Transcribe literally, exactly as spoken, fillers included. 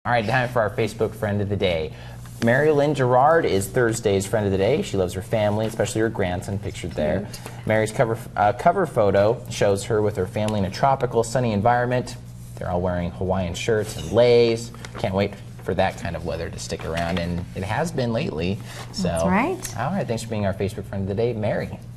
All right, time for our Facebook friend of the day. Mary Lynn Girard is Thursday's friend of the day. She loves her family, especially her grandson pictured there. Cute. Mary's cover, uh, cover photo shows her with her family in a tropical, sunny environment. They're all wearing Hawaiian shirts and leis. Can't wait for that kind of weather to stick around, and it has been lately. So, that's right. All right, thanks for being our Facebook friend of the day, Mary.